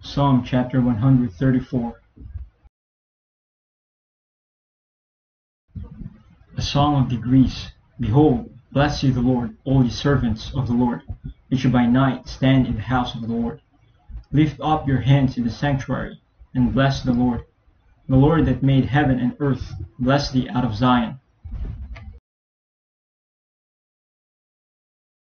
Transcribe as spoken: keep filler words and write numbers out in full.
Psalm chapter one hundred thirty-four. A song of degrees. Behold, bless ye the Lord, all ye servants of the Lord, which by night stand in the house of the Lord. Lift up your hands in the sanctuary, and bless the Lord. The Lord that made heaven and earth, bless thee out of Zion.